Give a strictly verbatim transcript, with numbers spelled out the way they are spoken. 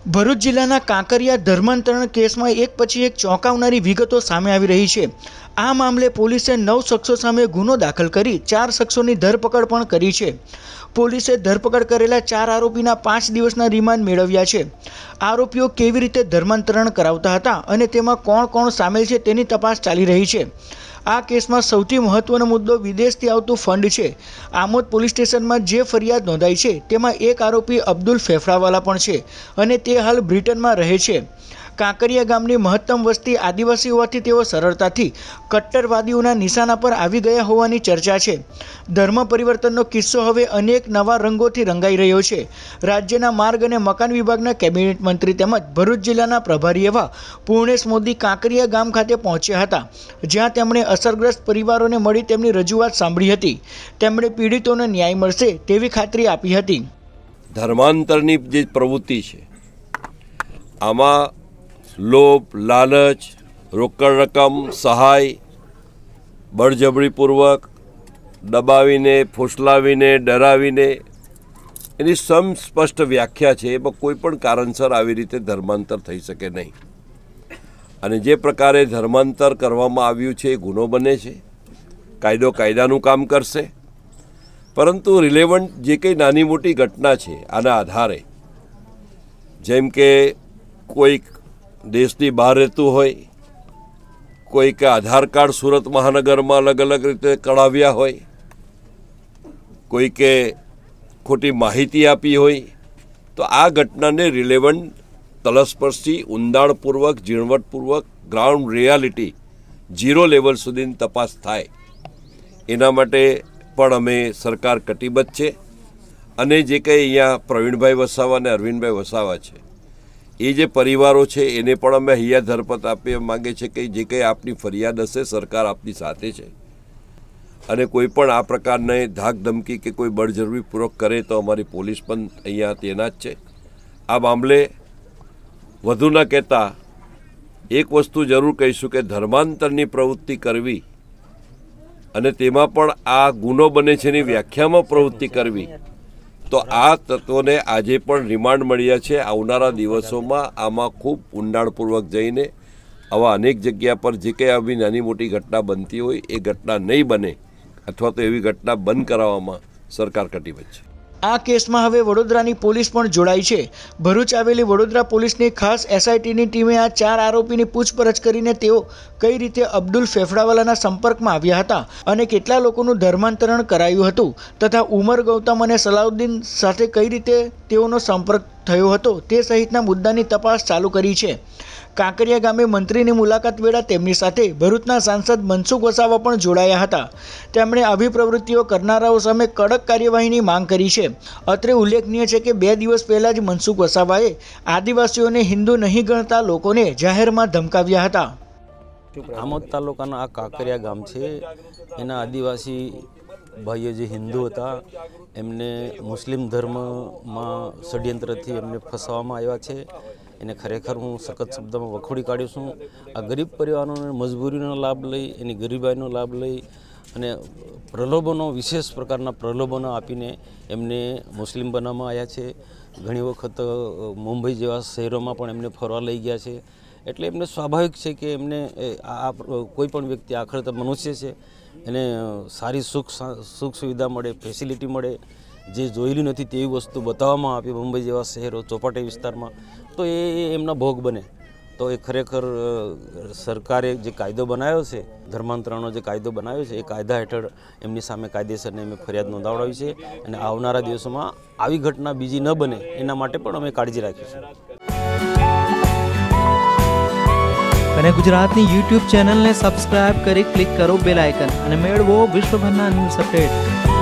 ભરૂચ જિલ્લાના કાંકરિયા ધર્માંતરણ કેસમાં એક પછી એક ચોંકાવનારી વિગતો સામે આવી રહી છે। આ મામલે પોલીસે નવ શખ્સો સામે ગુનો દાખલ કરી ચાર શખ્સોની ધરપકડ પણ કરી છે। પોલીસે ધરપકડ કરેલા ચાર આરોપીના પાંચ દિવસના રિમાન્ડ મેળવ્યા છે। આરોપીઓ કેવી રીતે ધર્માંતરણ કરાવતા હતા અને તેમાં કોણ કોણ સામેલ છે તેની તપાસ ચાલી રહી છે। આ કેસમાં સૌથી મહત્વનો મુદ્દો વિદેશથી આવતું ફંડ છે। આમોદ પોલીસ સ્ટેશનમાં જે ફરિયાદ નોંધાઈ છે તેમાં એક આરોપી અબ્દુલ ફેફડાવાલા પણ છે અને તે હાલ બ્રિટનમાં રહે છે। કાંકરિયા ગામની મહત્તમ વસ્તી આદિવાસી હોવાથી તેઓ સરળતાથી કટ્ટરવાદીઓના નિશાના પર આવી ગયા હોવાની ચર્ચા છે। ધર્મ પરિવર્તનનો કિસ્સો હવે અનેક નવા રંગોથી રંગાઈ રહ્યો છે। રાજ્યના માર્ગ અને મકાન વિભાગના કેબિનેટ મંત્રી તેમજ ભરૂચ જિલ્લાના પ્રભારી એવા પૂર્ણેશ મોદી કાંકરિયા ગામ ખાતે પહોંચ્યા હતા, જ્યાં તેમણે અસરગ્રસ્ત પરિવારોને મળી તેમની રજૂઆત સાંભળી હતી। તેમણે પીડિતોને ન્યાય મળશે તેવી ખાતરી આપી હતી। ધર્માંતરની જે પ્રવૃત્તિ છે આમાં લોભ, લાલચ, રોકડ રકમ, સહાય, બળજબરીપૂર્વક દબાવીને, ફોસલાવીને, ડરાવીને એની સમસ્પષ્ટ વ્યાખ્યા છે। એમાં કોઈ પણ કારણસર આવી રીતે ધર્માંતર થઈ શકે નહીં અને જે પ્રકારે ધર્માંતર કરવામાં આવ્યું છે એ ગુનો બને છે। કાયદો કાયદાનું કામ કરશે, પરંતુ રિલેવન્ટ જે કંઈ નાની મોટી ઘટના છે આના આધારે, જેમ કે કોઈક દેશની બહાર રહેતું હોય, કોઈક આધાર કાર્ડ સુરત મહાનગરમાં અલગ અલગ રીતે કઢાવ્યા હોય, કોઈકે ખોટી માહિતી આપી હોય, તો આ ઘટનાને રિલેવન્ટ તલસ્પર્શી, ઊંડાણપૂર્વક, ઝીણવટપૂર્વક, ગ્રાઉન્ડ રિયાલિટી ઝીરો લેવલ સુધીની તપાસ થાય એના માટે પણ અમે સરકાર કટિબદ્ધ છે। અને જે કંઈ અહીંયા પ્રવીણભાઈ વસાવા અને અરવિંદભાઈ વસાવા છે એ જે પરિવારો છે એને પણ અમે અહીંયા ધરપત આપવા માગે છે કે જે કંઈ આપની ફરિયાદ હશે સરકાર આપની સાથે છે અને કોઈ પણ આ પ્રકારને ધાક ધમકી કે કોઈ બળજબરીપૂર્વક કરે તો અમારી પોલીસ પણ અહીંયા તૈનાત છે। આ મામલે વધુ ન કહેતા એક વસ્તુ જરૂર કહીશું કે ધર્માંતરની પ્રવૃત્તિ કરવી અને તેમાં પણ આ ગુનો બને છે એની વ્યાખ્યામાં પ્રવૃત્તિ કરવી, તો આ તત્વોને આજે પણ રિમાન્ડ મળ્યા છે। આવનારા દિવસોમાં આમાં ખૂબ ઊંડાણપૂર્વક જઈને આવા અનેક જગ્યા પર જે કંઈ આવી નાની મોટી ઘટના બનતી હોય એ ઘટના નહીં બને અથવા તો એવી ઘટના બંધ કરાવવામાં સરકાર કટિબદ્ધ છે। આ કેસમાં હવે વડોદરાની પોલીસ પણ જોડાઈ છે। ભરૂચ આવેલી વડોદરા પોલીસની ખાસ એસઆઈટીની ટીમે આ ચાર આરોપીની પૂછપરછ કરીને તેઓ કઈ રીતે અબ્દુલ ફેફડાવાલાના સંપર્કમાં આવ્યા હતા અને કેટલા લોકોનું ધર્માંતરણ કરાયું હતું તથા ઉમર ગૌતમ અને સલાઉદ્દીન સાથે કઈ રીતે તેઓનો સંપર્ક થયો હતો તે સહિતના મુદ્દાની તપાસ ચાલુ કરી છે। કાંકરિયા ગામે મંત્રીની મુલાકાત વેળા તેમની સાથે ભરૂચના સાંસદ મનસુખ વસાવા પણ જોડાયા હતા। તેમણે આવી પ્રવૃત્તિઓ કરનારાઓ સામે કડક કાર્યવાહીની માંગ કરી છે। અત્રે ઉલ્લેખનીય છે કે બે દિવસ પહેલાં જ મનસુખ વસાવાએ આદિવાસીઓને હિન્દુ નહીં ગણતા લોકોને જાહેરમાં ધમકાવ્યા હતા। આમોદ તાલુકાના આ કાંકરિયા ગામ છે, એના આદિવાસી ભાઈઓ જે હિન્દુ હતા એમને મુસ્લિમ ધર્મમાં ષડયંત્રથી એમને ફસાવવામાં આવ્યા છે। એને ખરેખર હું સખત શબ્દમાં વખોડી કાઢ્યું છું। આ ગરીબ પરિવારોને મજબૂરીનો લાભ લઈ, એની ગરીબાઈનો લાભ લઈ અને પ્રલોભનો, વિશેષ પ્રકારના પ્રલોભનો આપીને એમને મુસ્લિમ બનાવવામાં આવ્યા છે। ઘણી વખત મુંબઈ જેવા શહેરોમાં પણ એમને ફરવા લઈ ગયા છે। એટલે એમને સ્વાભાવિક છે કે એમને આ કોઈ પણ વ્યક્તિ આખરે તો મનુષ્ય છે, એને સારી સુખ સુખ સુવિધા મળે, ફેસિલિટી મળે, જે જોયેલી નથી તેવી વસ્તુ બતાવવામાં આવી મુંબઈ જેવા શહેરો, ચોપાટી વિસ્તારમાં, તો એ એમના ભોગ બને। તો એ ખરેખર સરકારે જે કાયદો બનાવ્યો છે, ધર્માંતરણનો જે કાયદો બનાવ્યો છે, એ કાયદા હેઠળ એમની સામે કાયદેસરને અમે ફરિયાદ નોંધાવડાવી છે અને આવનારા દિવસોમાં આવી ઘટના બીજી ન બને એના માટે પણ અમે કાળજી રાખીશું। અને ગુજરાતની યુટ્યુબ ચેનલને સબસ્ક્રાઇબ કરી ક્લિક કરો બેલ આઇકન અને મેળવો વિશ્વભરના ન્યૂઝ અપડેટ।